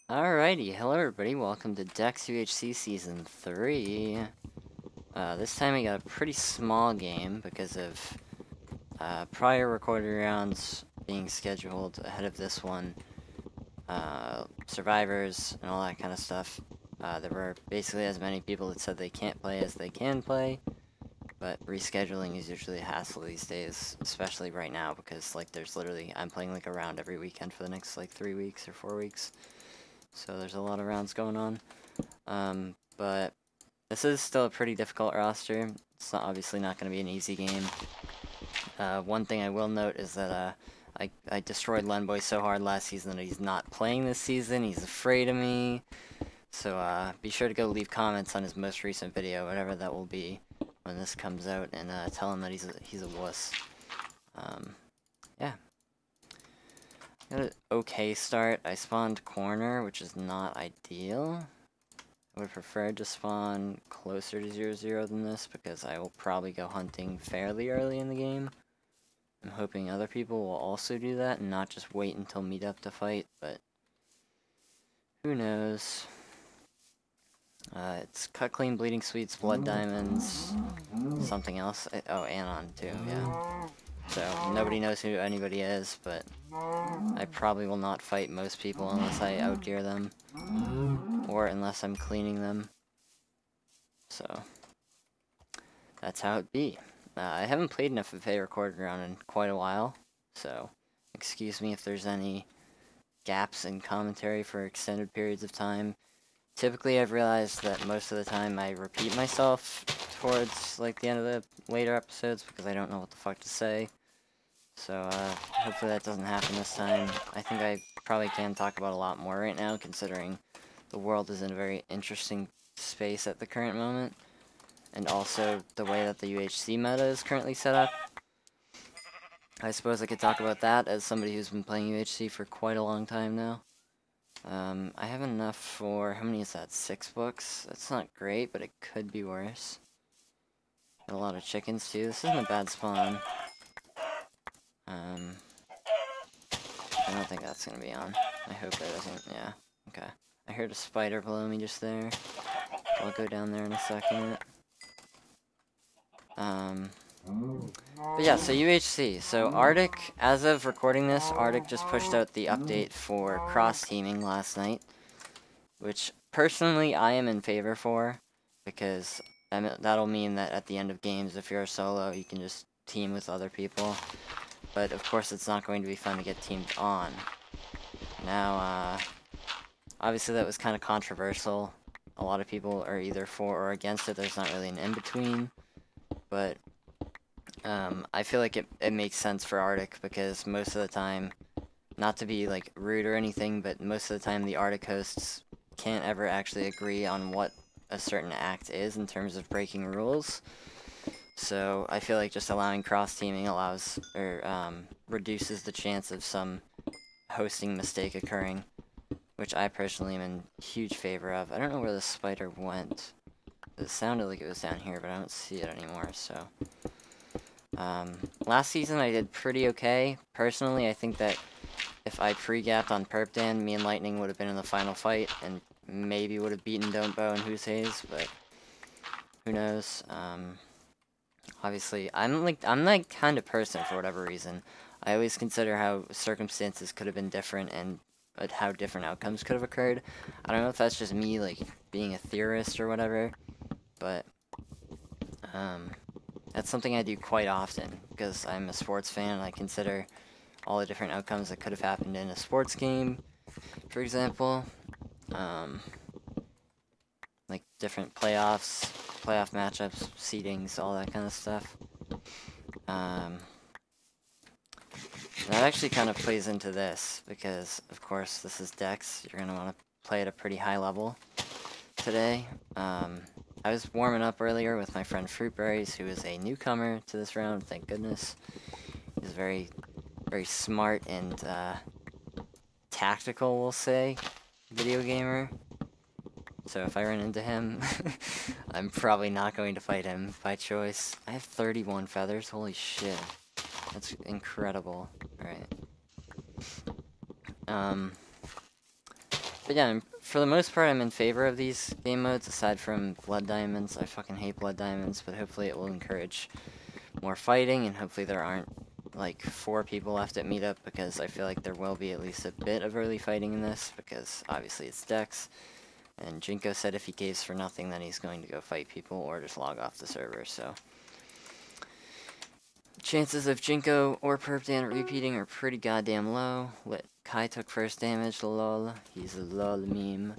Alrighty, hello everybody, welcome to Dex UHC Season 3. This time we got a pretty small game because of prior recorded rounds being scheduled ahead of this one. Survivors and all that kind of stuff. There were basically as many people that said they can't play as they can play, but rescheduling is usually a hassle these days, especially right now because there's literally, I'm playing like a round every weekend for the next 3 weeks or 4 weeks. So there's a lot of rounds going on. But this is still a pretty difficult roster. It's obviously not going to be an easy game. One thing I will note is that I destroyed Lenboy so hard last season that he's not playing this season. He's afraid of me. So be sure to go leave comments on his most recent video, whatever that will be, when this comes out, and tell him that he's a wuss. Yeah. Got an okay start. I spawned corner, which is not ideal. I would prefer to spawn closer to 0-0 than this, because I will probably go hunting fairly early in the game. I'm hoping other people will also do that, and not just wait until meetup to fight, but who knows. It's Cut Clean, Bleeding Sweets, Blood Diamonds, something else. Oh, Anon too, yeah. So, nobody knows who anybody is, but I probably will not fight most people unless I outgear them, or unless I'm cleaning them. So, that's how it be. I haven't played an FFA recorded round in quite a while, so excuse me if there's any gaps in commentary for extended periods of time. Typically, I've realized that most of the time I repeat myself towards the end of the later episodes because I don't know what the fuck to say. So, hopefully that doesn't happen this time. I think I probably can talk about a lot more right now, considering the world is in a very interesting space at the current moment. And also, the way that the UHC meta is currently set up. I suppose I could talk about that as somebody who's been playing UHC for quite a long time now. I have enough for, how many is that, 6 books? That's not great, but it could be worse. Got a lot of chickens too. This isn't a bad spawn. I don't think that's gonna be on. I hope that doesn't, yeah. Okay. I heard a spider below me just there. I'll go down there in a second. But yeah, so UHC. So Arctic, as of recording this, Arctic just pushed out the update for cross-teaming last night, which personally I am in favor for, because that'll mean that at the end of games, if you're a solo, you can just team with other people. But of course it's not going to be fun to get teamed on. Now, obviously that was kind of controversial. A lot of people are either for or against it. There's not really an in-between. But I feel like it makes sense for Arctic because most of the time, not to be rude or anything, but most of the time the Arctic hosts can't ever actually agree on what a certain act is in terms of breaking rules. So I feel like just allowing cross-teaming allows, or reduces the chance of some hosting mistake occurring, which I personally am in huge favor of. I don't know where the spider went. It sounded like it was down here, but I don't see it anymore, so. Last season I did pretty okay. Personally, I think that if I pre-gapped on Perpdan, me and Lightning would have been in the final fight, and maybe would have beaten Don't Bow and Who's Haze, but who knows. Obviously, I'm like kind of person for whatever reason. I always consider how circumstances could have been different and how different outcomes could have occurred. I don't know if that's just me being a theorist or whatever, but that's something I do quite often because I'm a sports fan and I consider all the different outcomes that could have happened in a sports game, for example. Like different playoff matchups, seedings, all that kind of stuff. That actually kind of plays into this, because, of course, this is Dex. You're going to want to play at a pretty high level today. I was warming up earlier with my friend Fruitberries, who is a newcomer to this round, thank goodness. He's very, very smart and tactical, we'll say, video gamer. So if I run into him, I'm probably not going to fight him by choice. I have 31 feathers, holy shit. That's incredible. Alright. But yeah, for the most part, I'm in favor of these game modes, aside from Blood Diamonds. I fucking hate Blood Diamonds, but hopefully it will encourage more fighting, and hopefully there aren't, like, 4 people left at meetup, because I feel like there will be at least a bit of early fighting in this, because obviously it's Dex, and Jinko said if he caves for nothing, then he's going to go fight people, or just log off the server, so... Chances of Jinko or Perpdan repeating are pretty goddamn low. Kai took first damage, lol. He's a lol meme.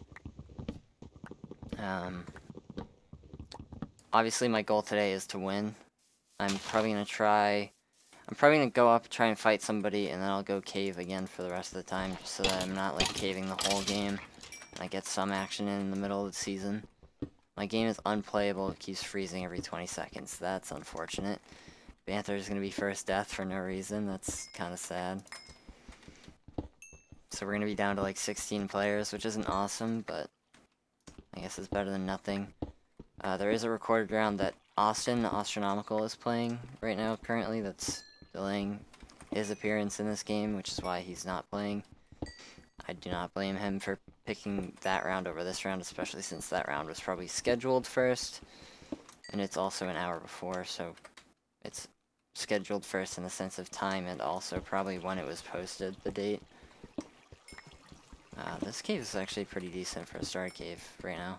Obviously my goal today is to win. I'm probably gonna go up, try and fight somebody, and then I'll go cave again for the rest of the time, just so that I'm not, like, caving the whole game, and I get some action in the middle of the season. My game is unplayable, it keeps freezing every 20 seconds. That's unfortunate. Banther's gonna be first death for no reason. That's kind of sad. So we're gonna be down to like 16 players, which isn't awesome, but I guess it's better than nothing. There is a recorded round that Austin, the Astronomical, is playing right now currently that's delaying his appearance in this game, which is why he's not playing. I do not blame him for picking that round over this round, especially since that round was probably scheduled first, and it's also an hour before, so it's scheduled first in the sense of time and also probably when it was posted, the date. This cave is actually pretty decent for a starter cave right now.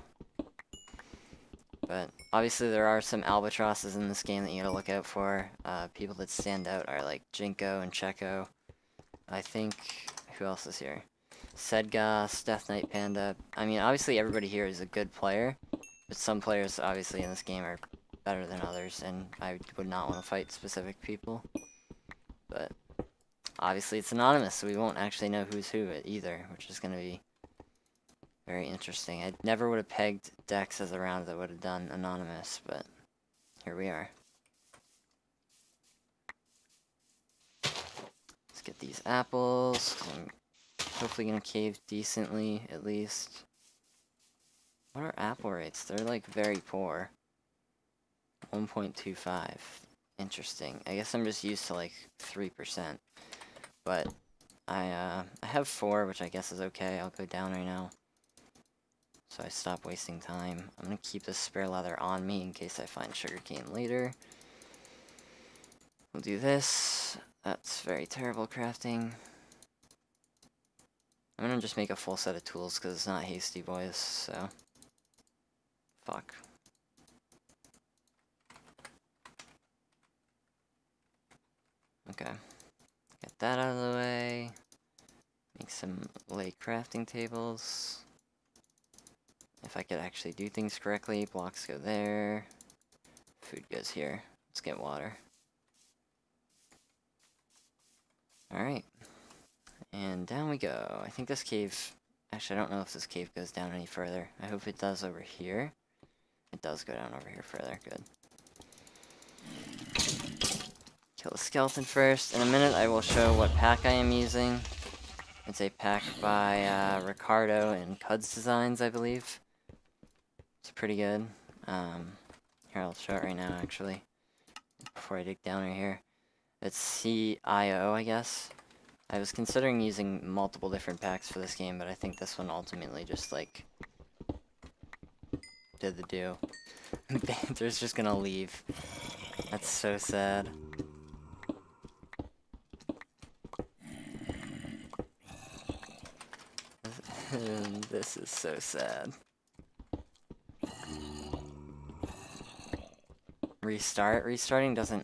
But obviously there are some albatrosses in this game that you gotta look out for. People that stand out are like Jinko and Checo. I think, who else is here? Sedgas, Death Knight Panda. I mean, obviously everybody here is a good player, but some players obviously in this game are better than others, and I would not want to fight specific people. But obviously it's anonymous, so we won't actually know who's who either, which is going to be very interesting. I never would have pegged Dex as a round that would have done anonymous, but here we are. Let's get these apples. I'm hopefully going to cave decently, at least. What are apple rates? They're like very poor. 1.25. Interesting. I guess I'm just used to like 3%. But I have 4, which I guess is okay. I'll go down right now, so I stop wasting time. I'm gonna keep this spare leather on me in case I find sugarcane later. We'll do this. That's very terrible crafting. I'm gonna just make a full set of tools because it's not hasty, boys, so... Fuck. Okay. Get that out of the way. Make some late crafting tables. If I could actually do things correctly, blocks go there. Food goes here. Let's get water. Alright. And down we go. I think this cave... Actually, I don't know if this cave goes down any further. I hope it does over here. It does go down over here further. Good. Kill the skeleton first. In a minute, I will show what pack I am using. It's a pack by Ricardo and Cuds Designs, I believe. It's pretty good. Here, I'll show it right now, actually, before I dig down right here. It's CIO, I guess. I was considering using multiple different packs for this game, but I think this one ultimately just, like, did the do. Banter's just gonna leave. That's so sad. This is so sad. Restart? Restarting doesn't...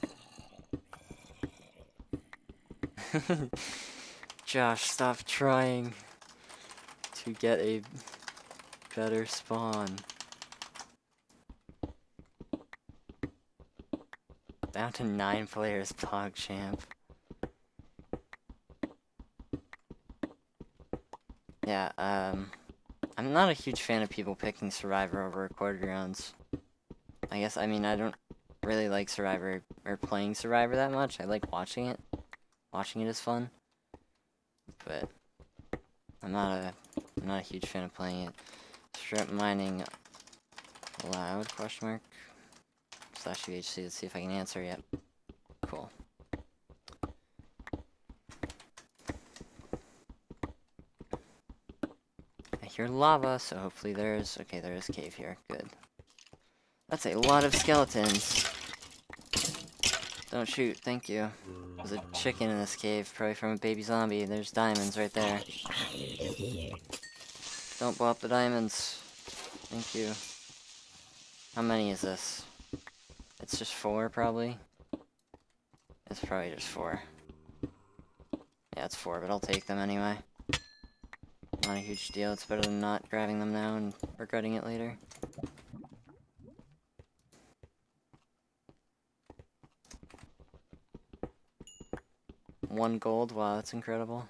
Josh, stop trying to get a better spawn. Down to 9 players, PogChamp. Yeah, I'm not a huge fan of people picking Survivor over recorded rounds. I guess, I mean, I don't really like Survivor, or playing Survivor that much. I like watching it. Watching it is fun. But I'm not a huge fan of playing it. Strip mining allowed, question mark. Slash UHC, let's see if I can answer yet. Cool. hear lava, so hopefully there's... Okay, there is cave here. Good. That's a lot of skeletons. Don't shoot, thank you. There's a chicken in this cave, probably from a baby zombie. There's diamonds right there. Don't blow up the diamonds. Thank you. How many is this? It's just 4, probably? It's probably just 4. Yeah, it's 4, but I'll take them anyway. Not a huge deal. It's better than not grabbing them now and regretting it later. One gold. Wow, that's incredible.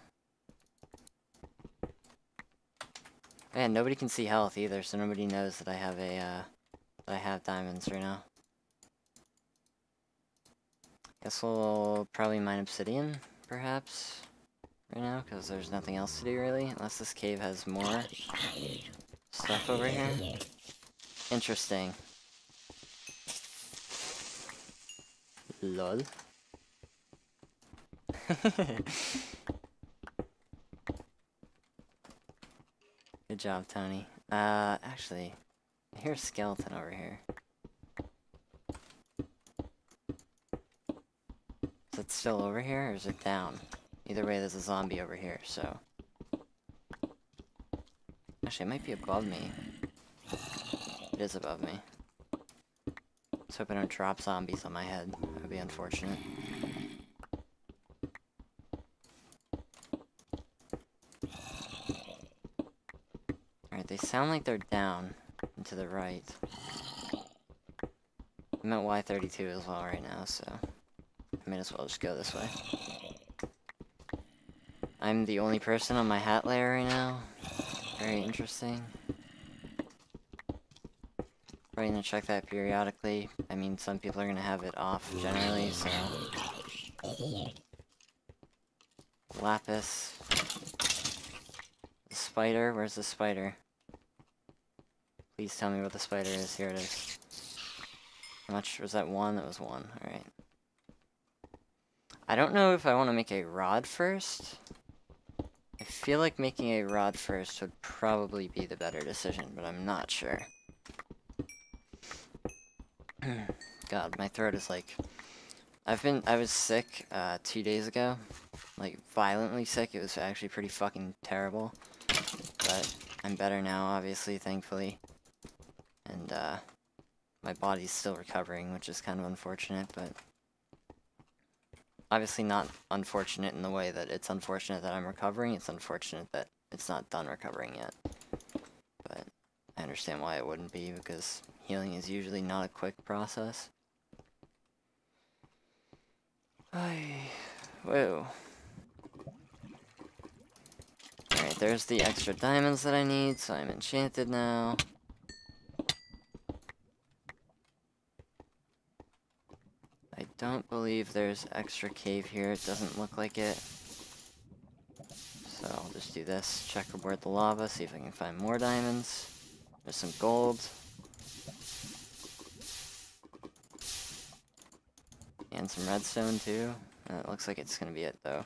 And nobody can see health either, so nobody knows that I have a that I have diamonds right now. Guess we'll probably mine obsidian, perhaps, right now, because there's nothing else to do really, unless this cave has more stuff over here. Interesting. Lol. Good job, Tony. Actually, I hear a skeleton over here. Is it still over here, or is it down? Either way, there's a zombie over here, so... Actually, it might be above me. It is above me. Let's hope I don't drop zombies on my head. That would be unfortunate. Alright, they sound like they're down and to the right. I'm at Y32 as well right now, so I may as well just go this way. I'm the only person on my hat layer right now. Very interesting. Probably gonna check that periodically. I mean, some people are gonna have it off generally, so... Lapis. The spider, where's the spider? Please tell me what the spider is. Here it is. How much was that? 1? That was 1. Alright. I don't know if I want to make a rod first. I feel like making a rod first would probably be the better decision, but I'm not sure. God, my throat is like... I was sick 2 days ago. Like, violently sick. It was actually pretty fucking terrible. But I'm better now, obviously, thankfully. And, my body's still recovering, which is kind of unfortunate, but... Obviously not unfortunate in the way that it's unfortunate that I'm recovering, it's unfortunate that it's not done recovering yet. But I understand why it wouldn't be, because healing is usually not a quick process. Whoa. Alright, there's the extra diamonds that I need, so I'm enchanted now. I don't believe there's extra cave here, it doesn't look like it. So I'll just do this, checkerboard the lava, see if I can find more diamonds. There's some gold. And some redstone too. It looks like it's gonna be it though.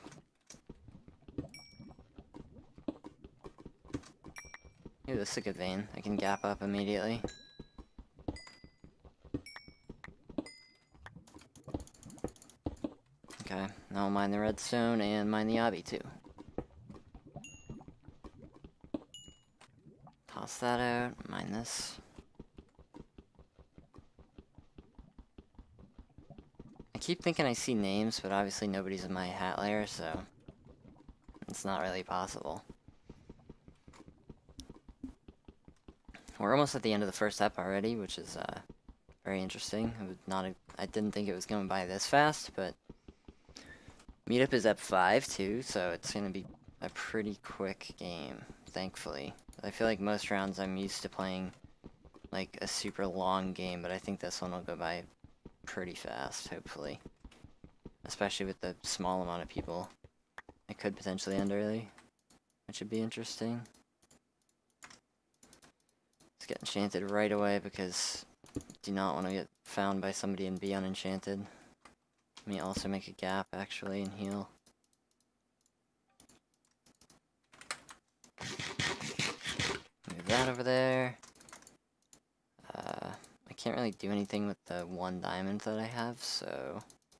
Ooh, this is a good vein. I can gap up immediately. Okay, now I'll mine the redstone and mine the obby too. Toss that out, mine this. I keep thinking I see names, but obviously nobody's in my hat layer, so it's not really possible. We're almost at the end of the first ep already, which is very interesting. I didn't think it was going by this fast, but meetup is ep 5 too, so it's gonna be a pretty quick game, thankfully. I feel like most rounds I'm used to playing like a super long game, but I think this one will go by pretty fast, hopefully. Especially with the small amount of people. It could potentially end early, which would be interesting. Let's get enchanted right away because I do not want to get found by somebody and be unenchanted. Let me also make a gap actually and heal. that over there. I can't really do anything with the 1 diamond that I have, so...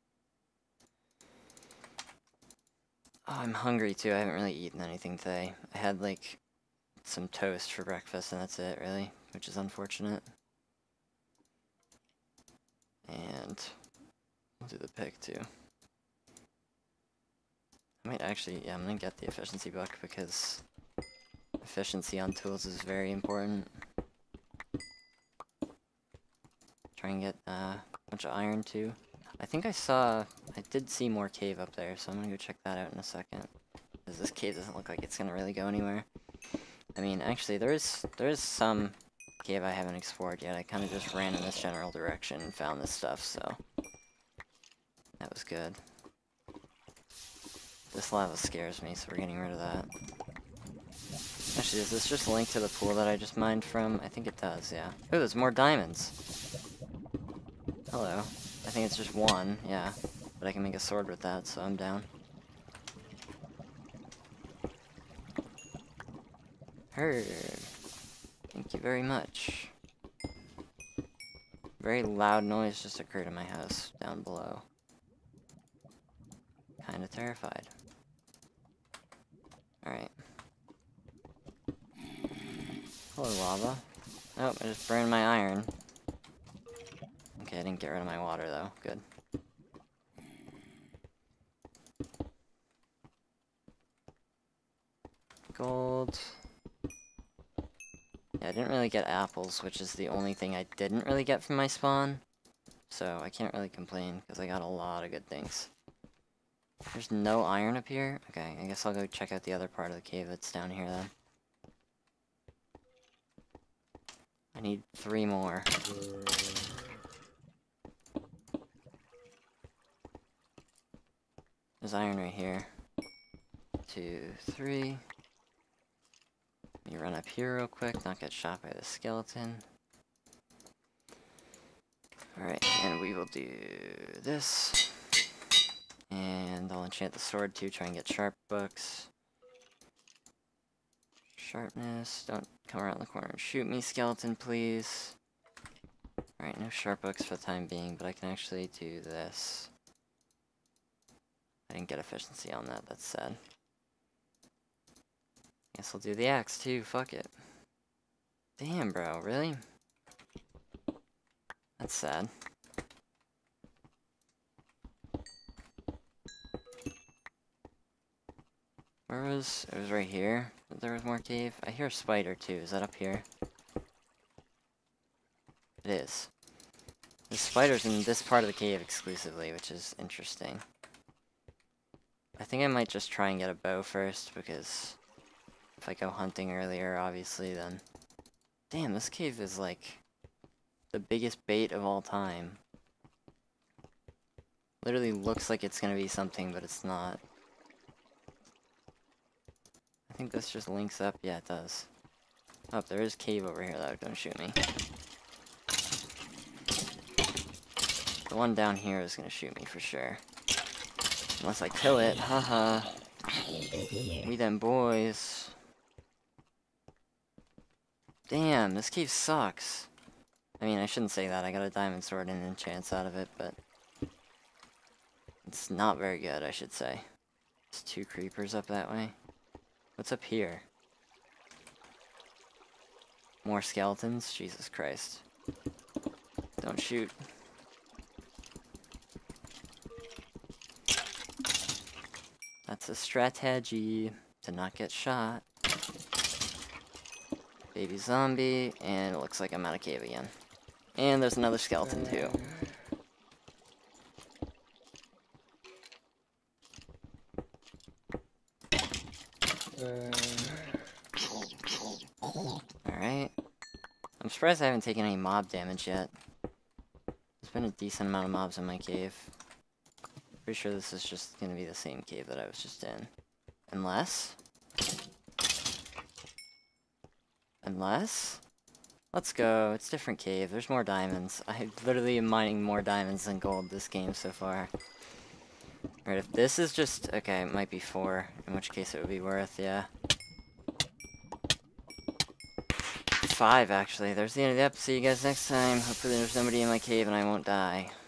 Oh, I'm hungry too. I haven't really eaten anything today. I had, like, some toast for breakfast, and that's it, really, which is unfortunate. And I'll do the pick, too. I might actually, yeah, I'm gonna get the efficiency book, because efficiency on tools is very important. Try and get a bunch of iron too. I think I did see more cave up there, so I'm gonna go check that out in a second. Because this cave doesn't look like it's gonna really go anywhere. I mean, actually, there is some cave I haven't explored yet. I kind of just ran in this general direction and found this stuff, so that was good. This lava scares me, so we're getting rid of that. Actually, does this just link to the pool that I just mined from? I think it does, yeah. Oh, there's more diamonds. Hello. I think it's just 1, yeah. But I can make a sword with that, so I'm down. Heard. Thank you very much. Very loud noise just occurred in my house down below. Kinda terrified. Alright. Hello, lava. Oh, I just burned my iron. Okay, I didn't get rid of my water, though. Good. Gold. Yeah, I didn't really get apples, which is the only thing I didn't really get from my spawn. So, I can't really complain, because I got a lot of good things. There's no iron up here? Okay, I guess I'll go check out the other part of the cave that's down here, then. I need 3 more. There's iron right here. 2, 3. Let me run up here real quick, not get shot by the skeleton. Alright, and we will do this. And I'll enchant the sword too, try and get sharp books. Sharpness, don't come around the corner and shoot me, skeleton, please. Alright, no sharp books for the time being, but I can actually do this. I didn't get efficiency on that, that's sad. Guess I'll do the axe too, fuck it. Damn, bro, really? That's sad. Where was... It was right here. There was more cave. I hear a spider too. Is that up here? It is. The spider's in this part of the cave exclusively, which is interesting. I think I might just try and get a bow first, because if I go hunting earlier, obviously, then... Damn, this cave is like the biggest bait of all time. Literally looks like it's gonna be something, but it's not. I think this just links up. Yeah, it does. Oh, there is cave over here, though. Don't shoot me. The one down here is gonna shoot me for sure. Unless I kill it. Haha. We them boys. Damn, this cave sucks. I mean, I shouldn't say that. I got a diamond sword and enchants out of it, but... It's not very good, I should say. There's 2 creepers up that way. What's up here? More skeletons? Jesus Christ. Don't shoot. That's a strategy to not get shot. Baby zombie, and it looks like I'm out of cave again. And there's another skeleton too. Alright. I'm surprised I haven't taken any mob damage yet. There's been a decent amount of mobs in my cave. Pretty sure this is just gonna be the same cave that I was just in. Unless? Let's go. It's a different cave. There's more diamonds. I literally am mining more diamonds than gold this game so far. Alright, if this is just... Okay, it might be 4. In which case it would be worth, yeah. 5, actually. There's the end of the episode. See you guys next time. Hopefully there's nobody in my cave and I won't die.